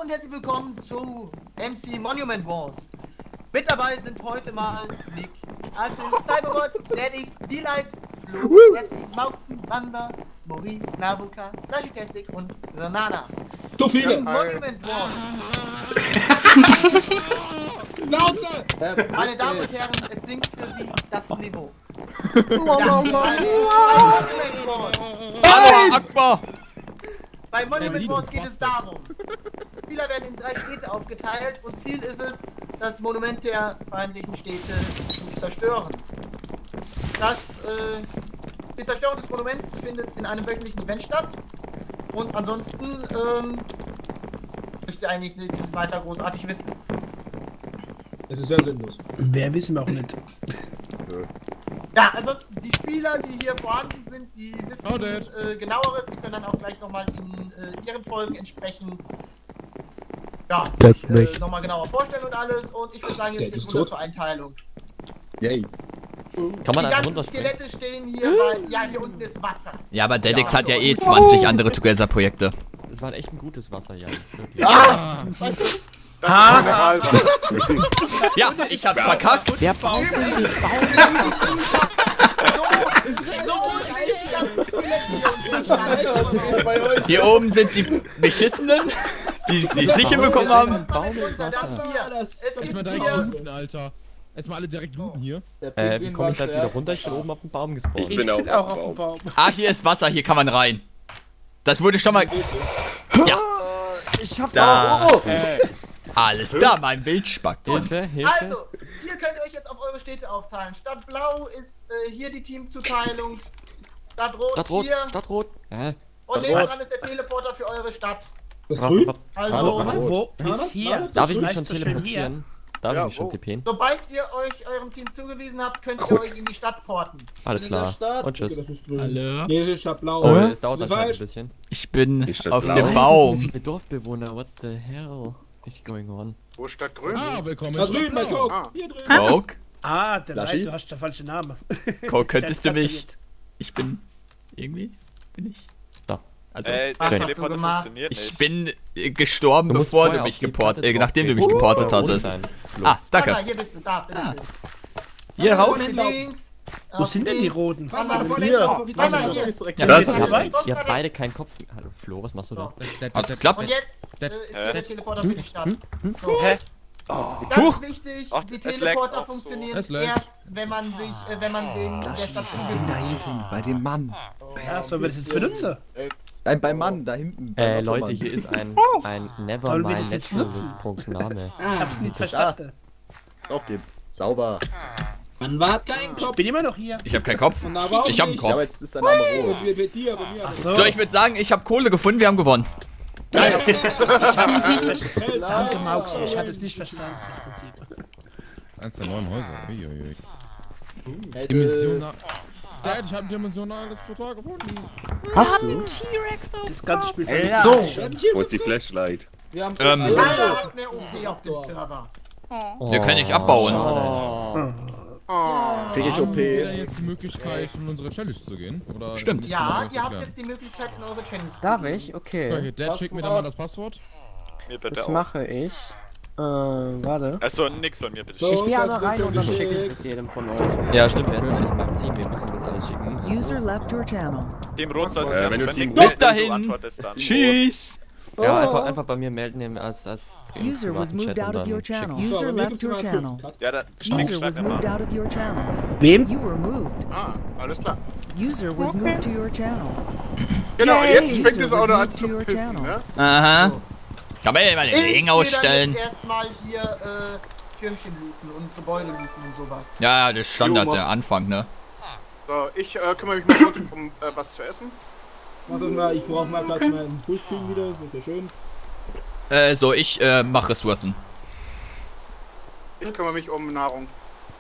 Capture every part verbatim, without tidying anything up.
und herzlich willkommen zu M C Monument Wars. Mit dabei sind heute mal Nick, Arthur, Cyberbot, Deadix, D-Light, Flo, Setzi, Mauxen, Wanda, Maurice, Navuka, Slushy Testic und Renana. Zu viele! In Monument Wars. Meine Damen und Herren, es sinkt für Sie das Niveau. Ja, Hallo, Akbar! Bei Monument Wars geht es darum, Spieler werden in drei Städte aufgeteilt und Ziel ist es, das Monument der feindlichen Städte zu zerstören. Das, äh, die Zerstörung des Monuments findet in einem wöchentlichen Event statt und ansonsten, ähm, müsst ihr eigentlich nicht weiter großartig wissen. Es ist sehr sinnlos. Wer wissen wir auch nicht. Ja, ansonsten die Spieler, die hier vorhanden sind, die wissen Oh, äh, genaueres, die können dann auch gleich nochmal in äh, ihren Folgen entsprechend ja, sich, äh, nochmal genauer vorstellen und alles. Und ich würde sagen, jetzt geht's runter zur Einteilung. Yay. Kann man Die einfach ganzen runterspringen? Skelette stehen hier, weil, ja, hier unten ist Wasser. Ja, aber Dedex hat ja eh zwanzig andere Together-Projekte. Das war echt ein gutes Wasser, Jan. Ah! Weißt du? Das Ha! ist eine Halbe. Ja, ich hab's verkackt. Wer baut denn die Baum? Hier oben sind die Beschissenen, die die es nicht hinbekommen haben. Baum ins Wasser. Erstmal direkt looten, Alter. Erstmal alle direkt looten hier. Äh, wie komme ich da jetzt wieder runter? Ich bin oben auf dem Baum gespawnt. Ich bin auch auf dem Baum. Ah, hier ist Wasser, hier kann man rein. Das wurde schon mal... Ja. Ich hab's Da. auch. Alles klar, mein Bild spackt. Hilfe, Hilfe. Also, hier könnt ihr euch jetzt auf eure Städte aufteilen. Stadt Blau ist äh, hier die Teamzuteilung. Stadt Rot, Stadtrot, hier. Stadtrot. Hä? Und nebendran ist der Teleporter für eure Stadt. Das Grün? Also, Wo ist hier? Darf ich mich Weißt schon du schön teleportieren? Darf ich Ja, mich schon wo? TPen? sobald ihr euch eurem Team zugewiesen habt, könnt ihr euch in die Stadt porten. Alles klar. Und tschüss. Das ist grün. Hallo? Nee, das ist Stadt Blau. Oh, es dauert anscheinend Falsch. ein bisschen. Ich bin Ist das auf blau? dem Alter, so Baum. viele Dorfbewohner, what the hell is going on? Wo ist Stadt Grün? Ah, willkommen Da in drüben, bei Stadtblau. Coke. Ah. Hier drüben. Coke? Ah, der Laschi? Leid, du hast der falsche Name. Coke, könntest du mich... Ich bin... Irgendwie? Bin ich... Da. Also... Äh, Was der hast du Teleporter gemacht? funktioniert Ich nicht. bin äh, gestorben, Du musst bevor vorher du mich auf die geportet... Platte Äh, nachdem du mich draufgehen. geportet Das soll rot hast. sein, Flo. Ah, danke. Wanda, hier bist du, da, bitte. Ah. Hier rauf. Links. Wo sind denn die Roten? Wanda, Hier. Wanda, Du hier. stehst direkt Ja, hier. das Ihr ist habt, ihr habt beide keinen Kopf. Hallo Flo, was machst du da? Hat's geklappt? Und jetzt äh, ist hier der Teleporter für die Stadt. So. Hä? Ganz Huch. wichtig, Ach, die es leckt Teleporter auch so. funktionieren Es leckt. erst, wenn man sich, äh, wenn man den der Stadt Da hinten, bei dem Mann. Ja, sollen wir das jetzt benutzen? Nein, beim Mann, da hinten. Äh, beim Leute, Ottoman. hier ist ein, ein Sollen wir Nevermind das jetzt nutzen? Naturalist.name. Ich hab's nicht verstanden. Drauf geht. Sauber. Man war kein Ich Kopf. bin immer noch hier. Ich hab keinen Kopf. Und aber auch Ich hab einen nicht. Ja, aber Kopf. jetzt ist dein Name rot. Und wir bei dir, bei mir. Ach so. So, ich würde sagen, ich habe Kohle gefunden, wir haben gewonnen. Ich hab nicht verstanden. Danke, Maux. Ich hatte es nicht verstanden, das Prinzip. Eins der neuen Häuser. Uiuiui. Dimensional. Dad, ich habe ein dimensionales Portal gefunden. Hast du? Das ganze Spiel verloren. So, Wo ist die Flashlight? Wir haben Ähm, leider hat mehr O P auf dem Server. Wir können nicht abbauen. Schade. Krieg ich Haben wir denn O P? jetzt die Möglichkeit, in unsere Challenge zu gehen? Oder Stimmt. musst du Ja, noch was ihr habt erklären? jetzt die Möglichkeit in eure Channels. zu Darf gehen. ich? Okay. Okay, Dad, schick mir dann mal das Passwort. Mir bitte Das auch. mache ich. Äh, warte. Achso, nix von mir bitte. So. Ich gehe einmal das rein wird und dann geschickt. schicke ich das jedem von euch. Ja, stimmt, wer ist denn eigentlich in meinem Team? Wir müssen das alles schicken. User left your channel. Dem Rot sollst Äh, du wenn du wenn Team Nick Bis melden, dahin. du antwortest dann. Tschüss. Ja, einfach, einfach bei mir melden im- als, als im User was privaten moved Chat out und of your dann schicken. channel. User left your channel. Ja, da Schnick User was schreibt moved immer. out of your channel. Wem? You were moved. Ah, alles klar. User was moved to your channel. Genau, jetzt fängt User es auch was noch an moved zu to your pissen, channel. ne? Aha. Kann man ja mal den Ich Ring gehe dann ausstellen. jetzt erstmal hier äh, Türmchen looten und Gebäude looten und sowas. Ja, das ist Standard, der Anfang, ne? So, ich äh, kümmere mich mal kurz um äh, was zu essen. Warte mal, ich brauche mal gerade meinen Fußstream wieder. Bitte schön. Äh, so, ich äh, mach Ressourcen. Ich kümmere mich um Nahrung.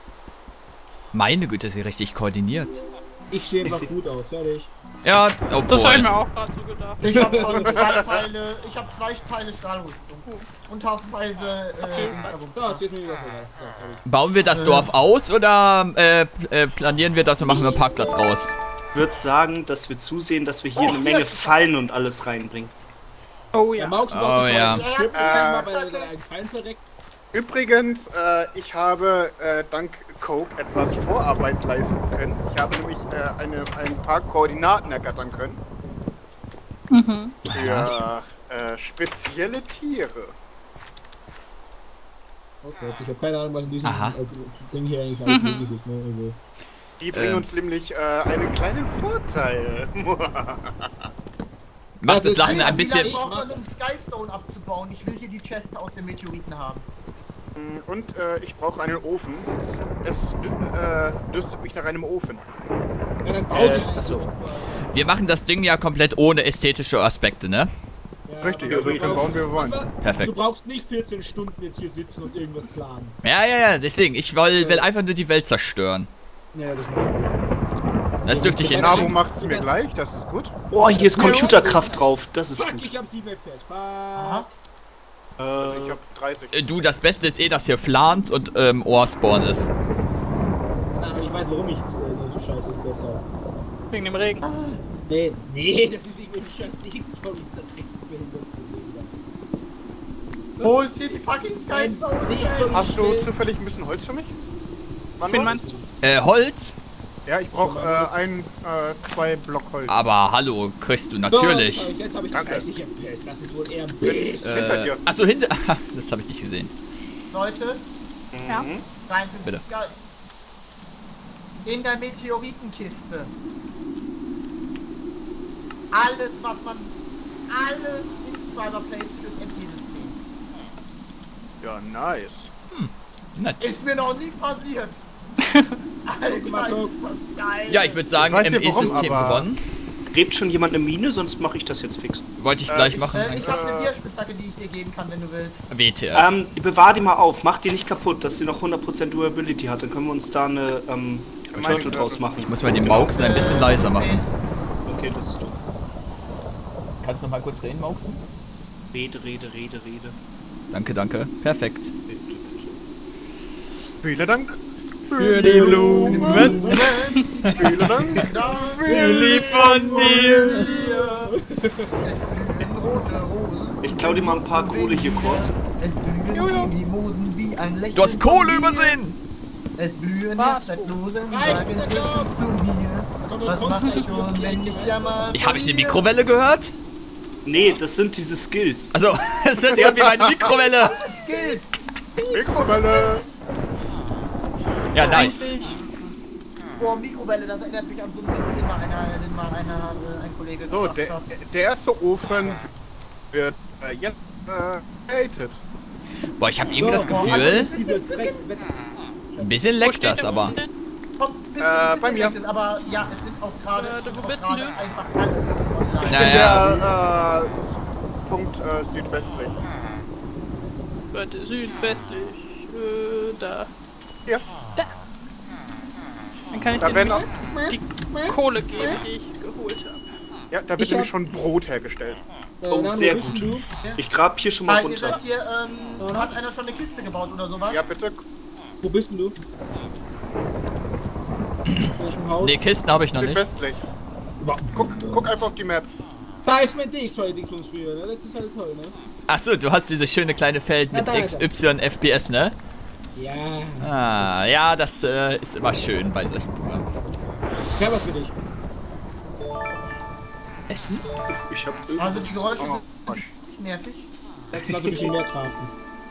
Meine Güte, ist sie richtig koordiniert. Ich sehe einfach gut aus. Fertig. Ja, oh Das habe ich boy. mir auch gerade so gedacht. Ich habe schon zwei Teile, ich habe zwei Teile Stahlrüstung und haufenweise äh, Dingsabum. So, jetzt ist mir wieder vorbei. So, jetzt hab ich. Bauen wir das Dorf aus oder äh, äh, planieren wir das und machen wir einen Parkplatz raus? Ich würde sagen, dass wir zusehen, dass wir hier eine Menge Fallen und alles reinbringen. Oh Der ja. Maux Oh, braucht ja. einen Chip, Äh, äh, mal, weil er seinen eigenen Feind verreckt. Übrigens, äh, ich habe äh, dank Coke etwas Vorarbeit leisten können. Ich habe nämlich äh, eine, ein paar Koordinaten ergattern können. Mhm. Für äh, spezielle Tiere. Okay, ich habe keine Ahnung, was in diesem Aha. äh, Ding hier eigentlich alles Mhm. möglich ist. Ne? Also, Die bringen Ähm. uns nämlich äh, einen kleinen Vorteil. Macht das ist- Lachen ein Wie lange bisschen... braucht man, um Skystone abzubauen? Ich will hier die Chest aus den Meteoriten haben. Und äh, ich brauche einen Ofen. Es äh, dürstet mich nach einem Ofen. ja, dann baut Äh, es achso. Wir machen das Ding ja komplett ohne ästhetische Aspekte, ne? Ja, Richtig, aber also du können brauchst- bauen, wie wir wollen. aber Perfekt. Du brauchst nicht vierzehn Stunden jetzt hier sitzen und irgendwas planen. Ja, ja, ja, deswegen. Ich will, will einfach nur die Welt zerstören. Ja, das muss ich. Das dürfte ich Nabo hinkriegen. macht's mir gleich, das ist gut. Oh, hier ist Computerkraft drauf. Das ist Fuck, gut. ich hab sieben F P S. Fuck. Also ich Äh, habe dreißig. Äh, Du, das Beste ist eh, dass hier Flans und ähm, Ohrspawn ist. Aber ich weiß, warum ich äh, so scheiße ist besser. Wegen dem Regen. Nee, nee, das ist wegen dem scheiß Leak-Story. Wo ist hier die fucking Skystone? Hast du zufällig ein bisschen Holz für mich? Wann Wen war? meinst du? Äh, Holz? Ja, ich brauche äh, ein, äh, zwei Block Holz. Aber hallo, kriegst du natürlich. So, jetzt habe ich Danke. dreißig F P S. Das ist wohl eher ein bisschen. Hinter Äh, dir. achso, hinter. Das habe ich nicht gesehen. Leute, Ja. rein für Bitte. die Sky. In der Meteoritenkiste. Alles, was man. Alle Subscriber Plates fürs M P-System. Ja, nice. Natürlich. Ist mir noch nie passiert. Alter, ist das geil. Ja, ich würde sagen, Ich weiß M nicht warum, E-System aber- gewonnen. gräbt schon jemand eine Mine, sonst mache ich das jetzt fix. Wollte ich Äh, gleich ich- machen. Äh, ich habe eine Bierspitzhacke, die ich dir geben kann, wenn du willst. W T F. Ähm, bewahr die mal auf, mach die nicht kaputt, dass sie noch hundert Prozent Durability hat. Dann können wir uns da eine ähm, Mantel draus machen. Ich muss mal den Mauxen ein bisschen leiser machen. Okay, das ist du. Kannst du noch mal kurz reden, Mauxen? Rede, rede, rede, rede. Danke, danke. Perfekt. Bitte, bitte. Vielen Dank. Für die Blumen. Vielen Dank. Wir lieb von dir. Es blühen rote Rosen. Ich klau dir mal ein paar Kohle hier kurz. Es blühen die Mimosen wie ein Lächeln. Du hast Kohle von dir. übersehen. Es blühen Was? Zeitlose und Reicht sagen mit der Glück zu mir. Was mach ich schon, wenn ich jammer? Habe ich eine Mikrowelle gehört? Nee, das sind diese Skills. Also, das ist irgendwie meine Mikrowelle. Skills! Mikrowelle. Ja, nice. Boah, Mikrowelle, das erinnert mich an so einen Witz, den mal einer, den mal einer, äh, ein Kollege So, gemacht der, hat. der erste Ofen wird äh, jetzt äh, created. Boah, ich habe irgendwie das boah, Gefühl, Dieses Dreckswetter. ein bisschen Wo leckt steht das der aber. Ofen denn? Kommt ein bisschen, Äh, bisschen bei mir. leckt es, aber ja, es sind auch gerade Äh, es sind wo auch bist gerade du? einfach alle online. Naja. Der äh, Punkt äh, südwestlich. Warte, südwestlich. Äh, da. Hier. Da. Dann kann ich Da dir werden auch, die Kohle geben, die ich geholt habe. ja, da wird Ich hab- nämlich schon Brot hergestellt. Äh, Oh, Nano, sehr wo bist gut. Du? Ich grab hier schon mal Ah, ihr seid runter. hier, ähm, hat einer schon eine Kiste gebaut oder sowas? Ja, bitte. Wo bist denn du? In welchem Haus? Nee, Kisten habe ich noch nicht. Südwestlich. Guck, guck einfach auf die Map. Da ist mein D X zwei-Dingsbums für, ne? Das ist halt toll, ne? Achso, du hast dieses schöne kleine Feld Ja, mit da ist X, er. Y, F P S, ne? Ja. Ah, ja, das äh, ist immer schön bei solchen Programmen. Ich hab was für dich. Essen? Ich hab Also irgendwas. die Geräusche Oh, sind nicht nervig. Jetzt mal so ein bisschen mehr craften.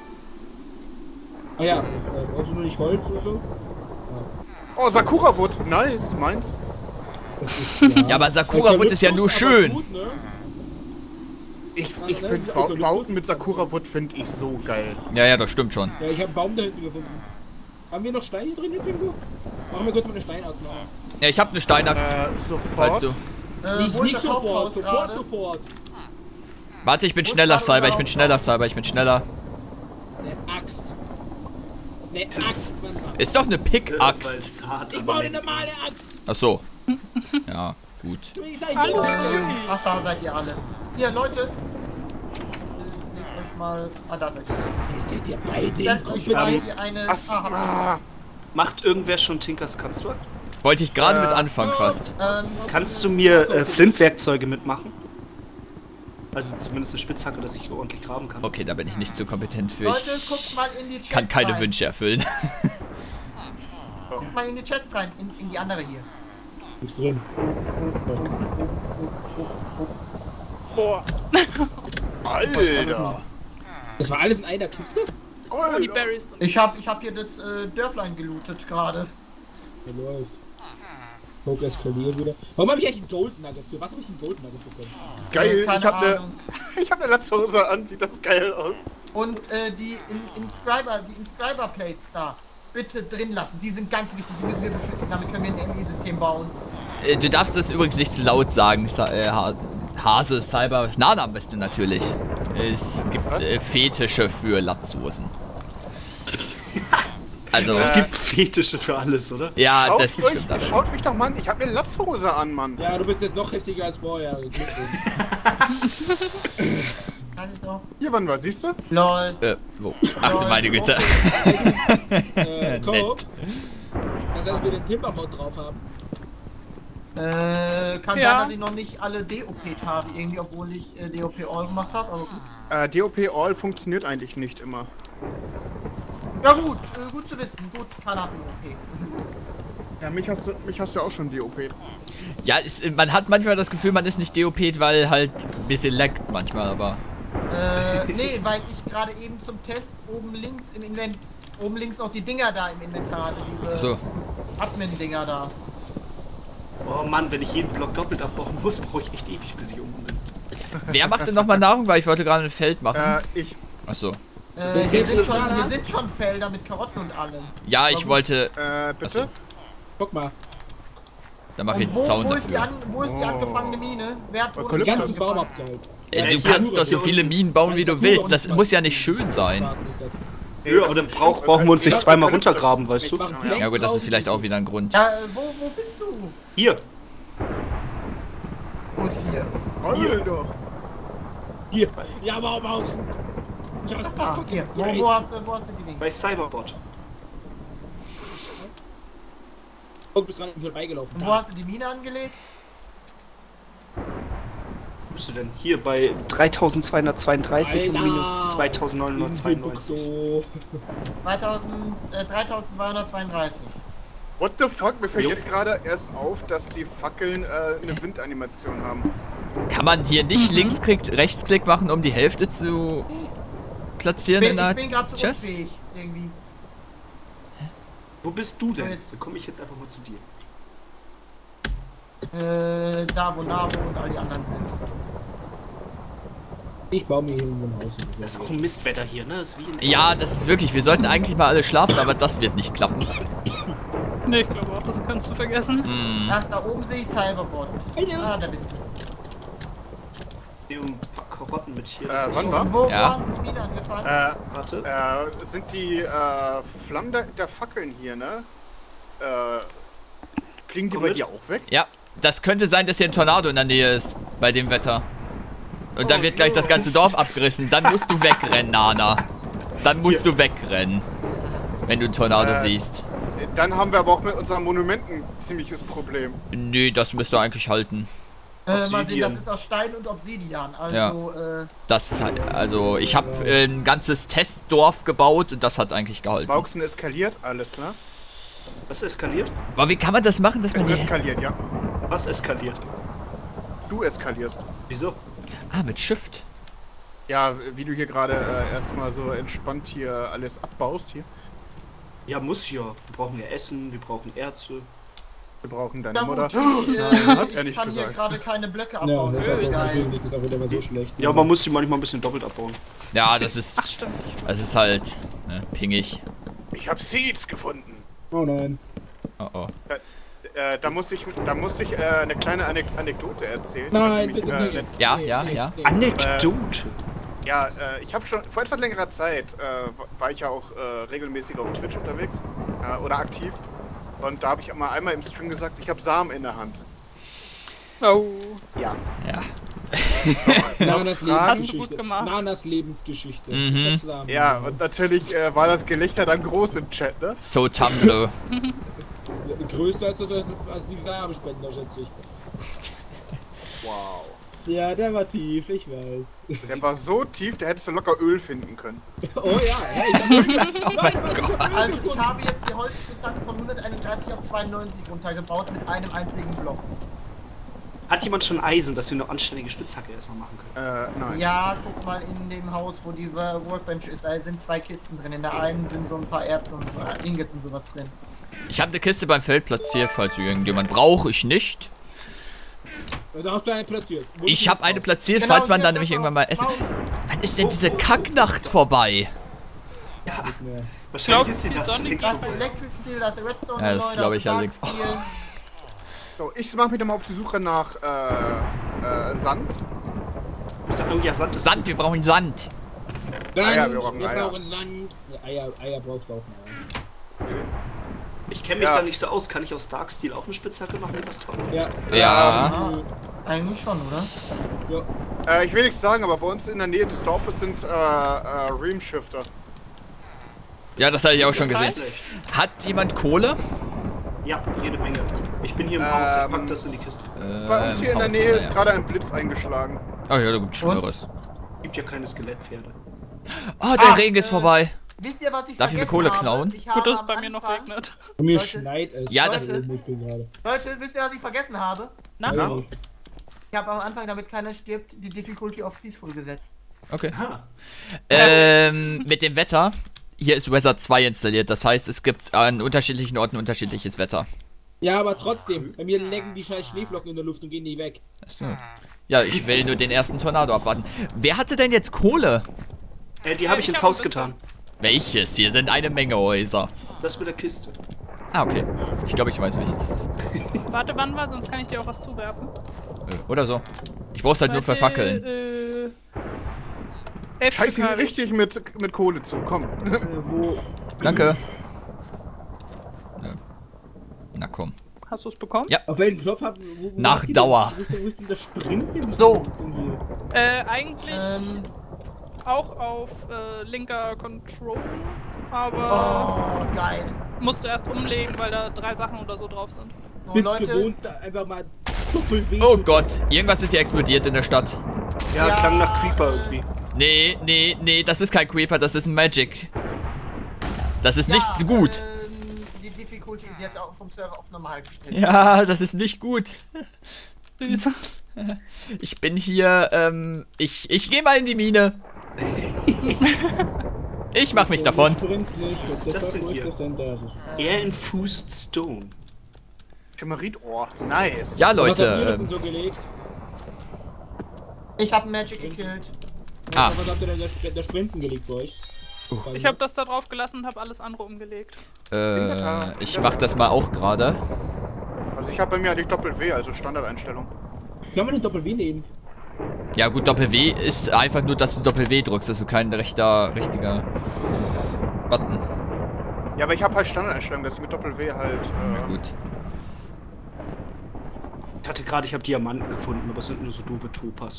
Ah ja, äh, brauchst du nur nicht Holz oder so? Oh, Sakura Wood. Nice, meins. Das ist, Ja, aber Sakura Wood ist ja nur Eukalyptus, schön. aber gut, ne? Ich, Ja, ich das finde ist ba Eukalyptus. Bauten mit Sakura Wood finde ich so geil. Ja, ja, das stimmt schon. Ja, ich habe einen Baum da hinten gefunden. Haben wir noch Steine drin jetzt irgendwo? Machen wir kurz mal eine Steinaxt noch. Ja, ich habe eine Steinaxt. Äh, Falls sofort. du. Äh, Nicht, wo ist nicht das sofort, Haupthaus sofort, gerade? sofort. Warte, ich bin Wo ist schneller, gerade Cyber, unser ich bin schneller, Cyber, ich bin schneller. Eine Axt. Eine Axt, Mann. Ist doch eine Weil Pickaxt. es hart, Ich aber baue eine nicht- normale Axt. Ach so. Ja, gut. Ich sag, ich Hallo. baue- Ach, da seid ihr alle. Hier, Leute. Legt euch mal. Ah, da seid ihr. Ihr seid ihr beide Stellt euch mal hier eine. Ach, Ah, habt ihr ah, Macht irgendwer schon Tinkers Construct? Wollte ich gerade mit Äh, anfangen fast. schon. Ähm, Kannst du mir äh, Flintwerkzeuge mitmachen? Also zumindest eine Spitzhacke, dass ich ordentlich graben kann. Okay, da bin ich nicht so kompetent für. Leute, Ich guckt mal in die Chest kann keine rein. Wünsche erfüllen. Guckt mal in die Chest rein, in, in die andere hier. Nichts drin. Boah. Alter. Das war alles in einer Kiste? Oh, die Berries sind. Ich hab, ich hab hier das äh, Dörflein gelootet gerade. Der läuft. Poke eskaliert wieder. Warum habe ich eigentlich einen Golden Nugget für? Was habe ich einen Golden Nugget bekommen? Geil, Keine ich hab ne, Ahnung. ich hab ne Latzhose an, sieht das geil aus. Und äh, die in, Inscriber, die Inscriber Plates da, bitte drin lassen. Die sind ganz wichtig, die müssen wir beschützen, damit können wir ein M E-System bauen. Äh, Du darfst das übrigens nicht zu laut sagen, Sa äh, ha Hase, Cyber, Nana am besten natürlich. Es gibt äh, Fetische für Latzhosen. Also, Es gibt Fetische für alles, oder? ja, Schaut, das euch, stimmt. aber- schaut mich doch mal an, ich hab ne Latzhose an, Mann. Ja, du bist jetzt noch hässlicher als vorher. Glückwunsch. Kann ich doch. Hier, wann war, siehst du? Lol. Äh, wo? Ach du meine Güte. äh, Cope. Nett. Das heißt, wir den Timbermod drauf haben. Äh, kann Ja. sein, dass ich noch nicht alle D O P habe, irgendwie, obwohl ich äh, D O P All gemacht habe, aber gut. Äh, D O P All funktioniert eigentlich nicht immer. Ja gut, äh, gut zu wissen. Gut, keiner hat D O P. Ja, mich hast du, mich hast du auch schon D O P. Ja, es, man hat manchmal das Gefühl, man ist nicht D O P, weil halt ein bisschen laggt manchmal, aber... Äh, nee, weil ich gerade eben zum Test oben links im Invent, oben links noch die Dinger da im Inventar hatte, diese So. Admin-Dinger da. Oh Mann, wenn ich jeden Block doppelt abbauen muss, brauche ich echt ewig, bis ich um bin. Wer macht denn nochmal Nahrung? Weil ich wollte gerade ein Feld machen. Äh, ich. Achso. Äh, So, hier, geht's sind so schon, weiter? hier sind schon Felder mit Karotten und allem. Ja, ich wollte... Äh, bitte? Achso. Guck mal. Da mache ich Und einen wo, Zaun wo, ist die dafür. an, wo ist die angefangene Mine? Wer hat wo Den ganzen Baum abgeheizt. Äh, Ja, du hier, kannst hier, doch so hier viele Minen bauen, wie du willst. Das muss ja nicht schön sein. Ja, aber dann brauch, brauchen wir uns nicht zweimal runtergraben, weißt du? Ja gut, das ist vielleicht auch wieder ein Grund. Ja, äh, wo, wo bist du? Hier. Wo ist hier? Alter. Hier. Ja, Baumhausen. Just Ah, fucking hier. Wo, great. wo hast du, wo hast du die Dinge? Bei Cyberbot. Oh, du bist gerade hier beigelaufen. Und wo hast du die Mine angelegt? Wo bist du denn? Hier bei dreitausendzweihundertzweiunddreißig und Alter. minus zweitausendneunhundertzweiundneunzig. So. dreitausend, äh, dreitausendzweihundertzweiunddreißig. What the fuck? Mir fällt Jo. jetzt gerade erst auf, dass die Fackeln äh, eine Windanimation haben. Kann man hier nicht Linksklick, Rechtsklick machen, um die Hälfte zu platzieren Ich in bin, der ich bin gerade so Chest? unfähig, irgendwie. Wo bist du denn? Jetzt. Dann komme ich jetzt einfach mal zu dir. Äh, da wo Nabo und all die anderen sind. Ich baue mir hier irgendwo ein Haus. Das ist auch ein Mistwetter hier, ne? Das ist wie in Ja, das ist wirklich, wir sollten eigentlich mal alle schlafen, aber das wird nicht klappen. Nee, ich glaube auch, das kannst du vergessen. Hm. Ach, da oben sehe ich Cyberbot. Hallo. Ah, da bist du. Hier ein paar Karotten mit hier. Äh, Das ist wann echt- war? Wo, Ja. wo hast du die Mine angefahren? Äh, Warte. äh, sind die äh, Flammen der, der Fackeln hier, ne? Äh, fliegen die Komm bei mit. dir auch weg? Ja, das könnte sein, dass hier ein Tornado in der Nähe ist, bei dem Wetter. Und dann Oh, wird gleich das ganze Jungs. Dorf abgerissen. Dann musst du wegrennen, Nana. Dann musst du wegrennen. Wenn du einen Tornado Äh. siehst. Dann haben wir aber auch mit unseren Monumenten ein ziemliches Problem. Nö, das müsste eigentlich halten. Äh, mal sehen, Obsidian. das ist aus Stein und Obsidian. Also, äh, Das, also, ich habe äh, ein ganzes Testdorf gebaut und das hat eigentlich gehalten. Bauxen eskaliert, alles klar. Was eskaliert? Aber wie kann man das machen, dass Es man... eskaliert, ja. Was eskaliert? Du eskalierst. Wieso? Ah, mit Shift. Ja, wie du hier gerade äh, erstmal so entspannt hier alles abbaust hier. Ja, muss ja. Wir brauchen ja Essen, wir brauchen Erze. Wir brauchen deine ja Mutter. gut, ich, äh, hat er ich nicht kann hier gesagt. gerade keine Blöcke Ja, abbauen. das Öh, heißt, das geil. deswegen ist auch wieder mal so schlecht. Ja, man muss die manchmal ein bisschen doppelt abbauen. Ja, das ist... Ach, stimmt. Das ist halt... Ne, pingig. Ich habe Seeds gefunden. Oh nein. Oh oh. Äh, da muss ich, da muss ich äh, eine kleine Anek Anekdote erzählen. Nein, Nämlich, bitte äh, nicht. Ja, Nee, ja, nee, ja. nee. Anekdote. Ja, äh, ich habe schon vor etwas längerer Zeit äh, war ich ja auch äh, regelmäßig auf Twitch unterwegs äh, oder aktiv und da habe ich mal einmal im Stream gesagt, ich habe Samen in der Hand. Oh. Ja. Ja. Nanas Fragen? Hast du Lebensgeschichte. gut gemacht. Nanas Lebensgeschichte. Mhm. Das sagen wir Ja, mal. und natürlich äh, war das Gelächter dann groß im Chat, ne? So Tumblr. Größer als, das, als die Samenspender, schätze ich. Wow. Ja, der war tief, ich weiß. Der war so tief, der hättest du locker Öl finden können. Oh ja, hey, ich hab Oh mein Gott. Also ich habe jetzt die Holzspitzhacke von hunderteinunddreißig auf zweiundneunzig runtergebaut mit einem einzigen Block. Hat jemand schon Eisen, dass wir eine anständige Spitzhacke erstmal machen können? Äh, nein. Ja, guck mal in dem Haus, wo die Workbench ist, da sind zwei Kisten drin. In der einen sind so ein paar Erze und so, Ingots und sowas drin. Ich habe eine Kiste beim Feld platziert, falls irgendjemand brauche ich nicht. Da hast du eine platziert. Wo Ich ist habe die eine drauf? platziert, Genau, falls man hier, dann nämlich das irgendwann mal auf essen. Maus. Wann ist denn diese Kacknacht vorbei? Ja, Ja. wahrscheinlich ist sie die da schon Sonne längst Da ist vorbei. der Electric Steel, da ist der Redstone Ja, das neu, da glaube ist ich der allerdings. Dark Steel. So, ich mache mich dann mal auf die Suche nach äh, äh, Sand. Oh ja, Sand ist Sand, wir brauchen Sand. Sand, Eier, wir brauchen wir Eier. brauchen Sand. Ja, Eier, Eier brauchst du auch noch. Ich kenne mich Ja. da nicht so aus. Kann ich aus Dark Steel auch eine Spitzhacke machen? Was toll. Ja. Ja. Ah, eigentlich schon, oder? Äh, ich will nichts sagen, aber bei uns in der Nähe des Dorfes sind äh, äh, Ream Shifter. Ja, das hatte ich auch schon Das gesehen. heißt? Hat jemand Kohle? Ja, jede Menge. Ich bin hier im Ähm, Haus, ich pack das in die Kiste. Bei uns hier in der Haus, Nähe ist naja. gerade ein Blitz eingeschlagen. Oh ja, da gibt's Schlimmeres. Gibt ja keine Skelettpferde. Oh, der Ah, Regen ist äh, vorbei. Wisst ihr, was ich Darf ich mir vergessen Kohle habe? klauen? Ich habe Gut, dass es am bei mir noch Anfang- regnet. Bei mir Leute. schneit es. Ja, das- Leute, ich bin gerade. Leute, wisst ihr, was ich vergessen habe? Na? Ja. Ich habe am Anfang, damit keiner stirbt, die Difficulty auf Peaceful gesetzt. Okay. Ah, Ähm, mit dem Wetter. Hier ist Weather zwei installiert. Das heißt, es gibt an unterschiedlichen Orten unterschiedliches Wetter. Ja, aber trotzdem, bei mir lecken die scheiß Schneeflocken in der Luft und gehen nie weg. Achso. Ja, ich will nur den ersten Tornado abwarten. Wer hatte denn jetzt Kohle? äh, die habe ich ich ins hab ein Haus bisschen. getan. Welches? Hier sind eine Menge Häuser. Das mit der Kiste. Ah, okay. Ich glaube, ich weiß, welches das ist. Warte, wann war, sonst kann ich dir auch was zuwerfen. Äh, Oder so. Ich brauch's halt nur für Fackeln. Äh, elf Scheiß ihn Stück habe ich. richtig mit, mit Kohle zu, komm. Äh, wo? Danke. Ja. Na komm. Hast du es bekommen? Ja. Auf welchen Knopf haben wo, wo Nach macht die Dauer. denn? Wo ist denn- wo ist denn das Springen? So. Äh, eigentlich Ähm, auch auf äh, linker Control. Aber oh, geil. musst du erst umlegen, weil da drei Sachen oder so drauf sind. So, Bist Leute, gewohnt, da einfach mal doppelt weh Oh zu- Gott, irgendwas ist hier explodiert in der Stadt. Ja, Ja. klang nach Creeper irgendwie. Nee, nee, nee, das ist kein Creeper, das ist ein Magic. Das ist ja, nicht gut. Ähm, die Difficulty ist jetzt auch vom Server auf normal gestellt. Ja, das ist nicht gut. Süß. Ich bin hier, ähm, ich, ich gehe mal in die Mine. Ich mach mich davon. Sprint nicht. Was ist das denn Wo hier? ist das denn? Da ist es. Air Infused Stone. Chimeritohr, nice. Ja, Was habt ihr Leute, das denn ähm, so gelegt? Ich habe Magic gekillt. Ah. Was habt ihr denn da, da Sprinten gelegt bei euch? Ich habe das da drauf gelassen und habe alles andere umgelegt. äh, ich mach das mal auch gerade. Also ich habe bei mir eigentlich Doppel-W, also Standardeinstellung. Kann man den Doppel-W nehmen? Ja gut, Doppel-W ist einfach nur, dass du Doppel-W drückst. Das ist kein rechter, richtiger Button. Ja, aber ich habe halt Standardeinstellung, dass ich mit Doppel-W halt... Na Äh, gut. Ich hatte gerade, ich habe Diamanten gefunden, aber es sind nur so doofe Topas.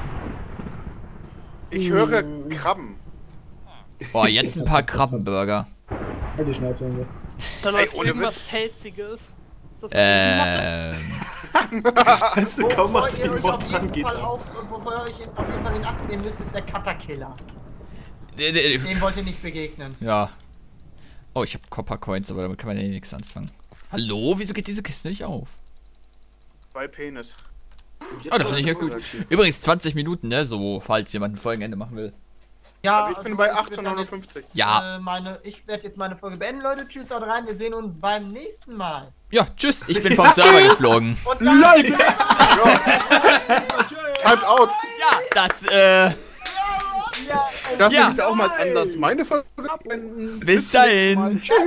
ich höre Krabben. Boah, jetzt ein paar Krabbenburger. Halt die Schnauze, Junge. Da läuft ohne irgendwas Witz. Pelziges. Ist das eine Ähm, Weißt du, kaum machst du die ihr euch Mods auf ran, jeden geht's Fall ab. auf, wovor ihr euch auf jeden Fall in Acht nehmen müsst, ist der Cutter-Killer. d- d- Dem wollt ihr nicht begegnen. ja. Oh, ich habe Copper Coins, aber damit kann man ja nichts anfangen. Hallo, wieso geht diese Kiste nicht auf? Zwei Penis. Oh, das finde ich ja gut. Übrigens zwanzig Minuten, ne? So, falls jemand ein Folgenende machen will. Ja, Also ich bin du, bei würd achtzehn dann neunundfünfzig. jetzt, Ja. Äh, meine, ich werde jetzt meine Folge beenden, Leute. Tschüss, haut rein. Wir sehen uns beim nächsten Mal. Ja, tschüss, ich bin vom Server geflogen. Und dann Time out. Ja, das, äh, ja, Das Ja. nimmt auch mal anders meine Folge beenden. bis dahin. Tschüss.